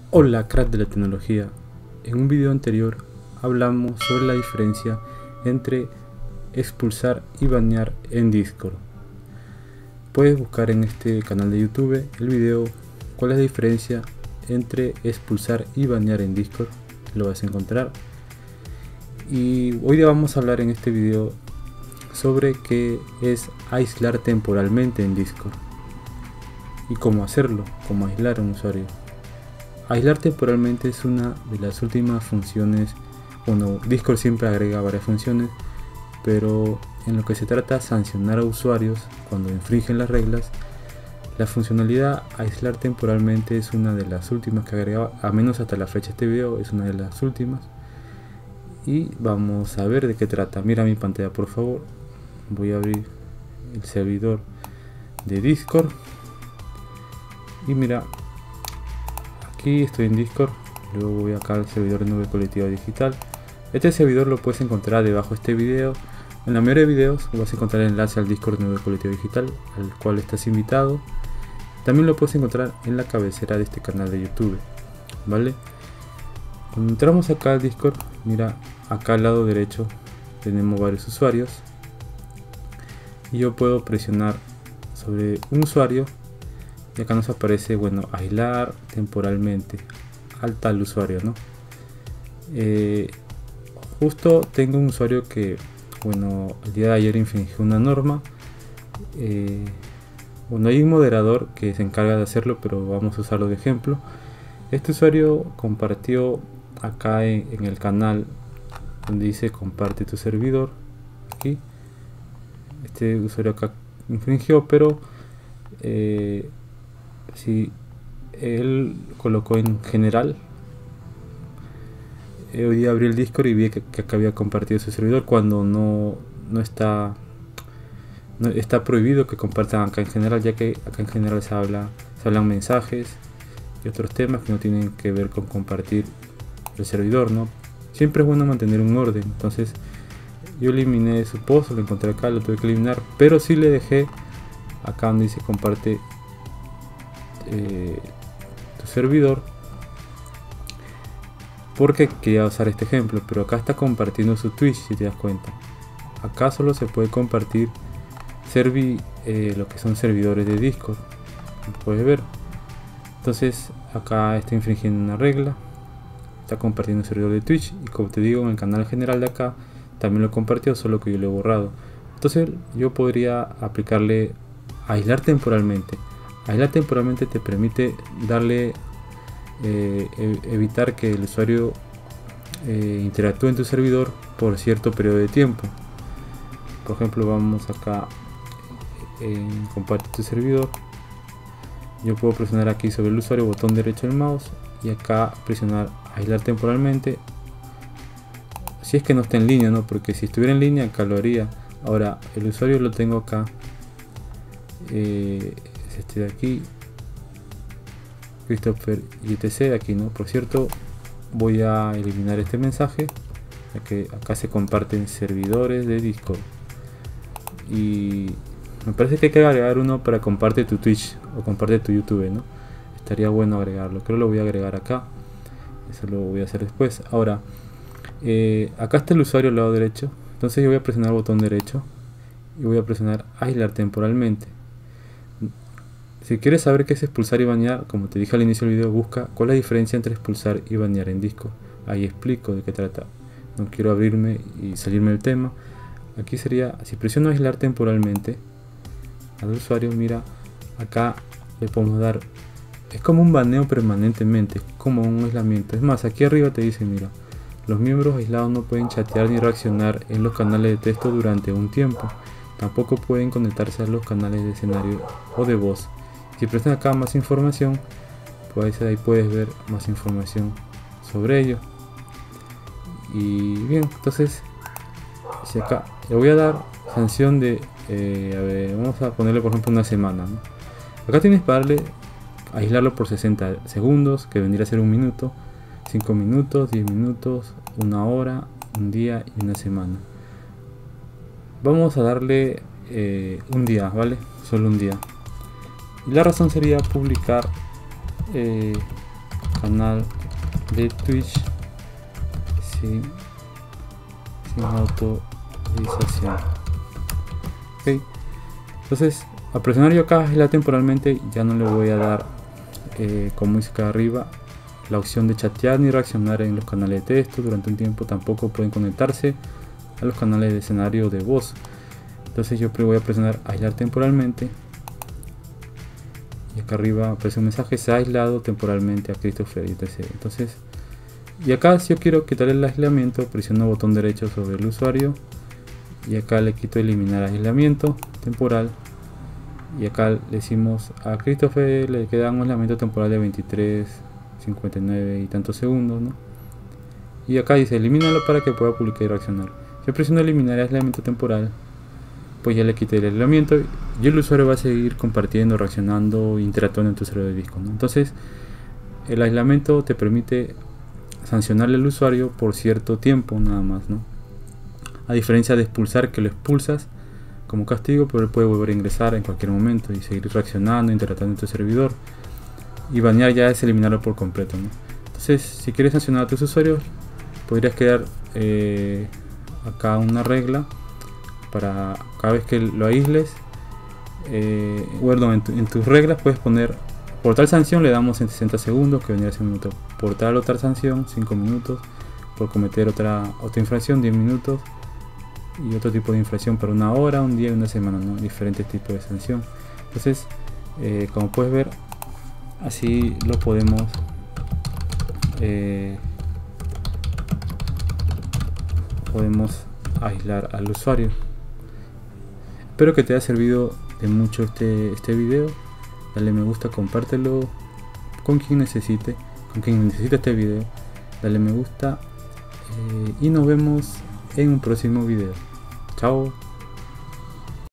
Hola, crack de la tecnología. En un video anterior hablamos sobre la diferencia entre expulsar y banear en Discord. Puedes buscar en este canal de YouTube el video cuál es la diferencia entre expulsar y banear en Discord. Lo vas a encontrar. Y hoy día vamos a hablar en este video sobre qué es aislar temporalmente en Discord y cómo hacerlo, cómo aislar a un usuario. Aislar temporalmente es una de las últimas funciones. Bueno, Discord siempre agrega varias funciones, pero en lo que se trata de sancionar a usuarios cuando infringen las reglas, la funcionalidad aislar temporalmente es una de las últimas que agregaba, a menos hasta la fecha de este video es una de las últimas. Y vamos a ver de qué trata. Mira mi pantalla, por favor. Voy a abrir el servidor de Discord y mira, aquí estoy en Discord, luego voy acá al servidor de nube colectiva digital. Este servidor lo puedes encontrar debajo de este video. En la mayoría de videos vas a encontrar el enlace al Discord de nube colectiva digital, al cual estás invitado. También lo puedes encontrar en la cabecera de este canal de YouTube, ¿vale? Cuando entramos acá al Discord, mira, acá al lado derecho tenemos varios usuarios y yo puedo presionar sobre un usuario y acá nos aparece, bueno, aislar temporalmente al tal usuario, ¿no? Justo tengo un usuario que, bueno, el día de ayer infringió una norma. Bueno, hay un moderador que se encarga de hacerlo, pero vamos a usarlo de ejemplo. Este usuario compartió acá en el canal donde dice comparte tu servidor. Aquí este usuario acá infringió, pero si él colocó en general, hoy día abrí el Discord y vi que acá había compartido su servidor cuando no está prohibido que compartan acá en general, ya que acá en general se hablan mensajes y otros temas que no tienen que ver con compartir el servidor, ¿no? Siempre es bueno mantener un orden. Entonces yo eliminé su post, lo encontré acá, lo tuve que eliminar, pero sí le dejé acá donde dice comparte tu servidor, porque quería usar este ejemplo, pero acá está compartiendo su Twitch. Si te das cuenta, acá solo se puede compartir lo que son servidores de Discord, como puedes ver. Entonces acá está infringiendo una regla, está compartiendo un servidor de Twitch, y como te digo, en el canal general de acá también lo compartió, solo que yo lo he borrado. Entonces yo podría aplicarle aislar temporalmente. Aislar temporalmente te permite darle evitar que el usuario interactúe en tu servidor por cierto periodo de tiempo. Por ejemplo, vamos acá en comparte tu servidor. Yo puedo presionar aquí sobre el usuario, botón derecho del mouse, y acá presionar aislar temporalmente. Si es que no está en línea, ¿no? Porque si estuviera en línea acá lo haría. Ahora el usuario lo tengo acá, es este de aquí, Christopher YTC, aquí, ¿no? Por cierto, voy a eliminar este mensaje, ya que acá se comparten servidores de Discord y me parece que hay que agregar uno para comparte tu Twitch o comparte tu YouTube, ¿no? Estaría bueno agregarlo. Creo que lo voy a agregar acá, eso lo voy a hacer después. Ahora acá está el usuario al lado derecho, entonces yo voy a presionar el botón derecho y voy a presionar aislar temporalmente. Si quieres saber qué es expulsar y banear, como te dije al inicio del video, busca cuál es la diferencia entre expulsar y banear en Discord. Ahí explico de qué trata. No quiero abrirme y salirme del tema. Aquí sería, si presiono aislar temporalmente al usuario, mira, acá le podemos dar, es como un baneo permanentemente, como un aislamiento. Es más, aquí arriba te dice, mira, los miembros aislados no pueden chatear ni reaccionar en los canales de texto durante un tiempo. Tampoco pueden conectarse a los canales de escenario o de voz. Si prestan acá más información, pues ahí puedes ver más información sobre ello. Y bien, entonces si acá le voy a dar sanción de a ver, vamos a ponerle por ejemplo una semana, ¿no? Acá tienes para darle aislarlo por 60 segundos, que vendría a ser un minuto, 5 minutos, 10 minutos, una hora, un día y una semana. Vamos a darle un día, ¿vale? Solo un día. Y la razón sería publicar canal de Twitch sin autorización. Ok, entonces al presionar yo acá aislar temporalmente, ya no le voy a dar como dice acá arriba la opción de chatear ni reaccionar en los canales de texto. Durante un tiempo tampoco pueden conectarse a los canales de escenario de voz. Entonces yo voy a presionar aislar temporalmente y acá arriba aparece un mensaje: se ha aislado temporalmente a Christopher y etc. Entonces, y acá si yo quiero quitar el aislamiento, presiono el botón derecho sobre el usuario y acá le quito eliminar aislamiento temporal, y acá le decimos a Christopher le queda un aislamiento temporal de 23, 59 y tantos segundos, ¿no? Y acá dice elimínalo para que pueda publicar y reaccionar. Si yo presiono eliminar aislamiento temporal, pues ya le quité el aislamiento y el usuario va a seguir compartiendo, reaccionando, interactuando en tu servidor de disco, ¿no? Entonces el aislamiento te permite sancionarle al usuario por cierto tiempo nada más, ¿no? A diferencia de expulsar, que lo expulsas como castigo, pero él puede volver a ingresar en cualquier momento y seguir reaccionando, interactuando en tu servidor. Y banear ya es eliminarlo por completo, ¿no? Entonces si quieres sancionar a tus usuarios, podrías crear acá una regla para cada vez que lo aísles. Bueno, en tus reglas puedes poner: por tal sanción le damos en 60 segundos, que vendría a ser un minuto; por tal otra sanción 5 minutos; por cometer otra infracción 10 minutos; y otro tipo de infracción para 1 hora, 1 día y 1 semana, ¿no? Diferentes tipos de sanción. Entonces como puedes ver, así lo podemos aislar al usuario. Espero que te haya servido de mucho este video. Dale me gusta, compártelo con quien necesite este video. Dale me gusta y nos vemos en un próximo video. Chao.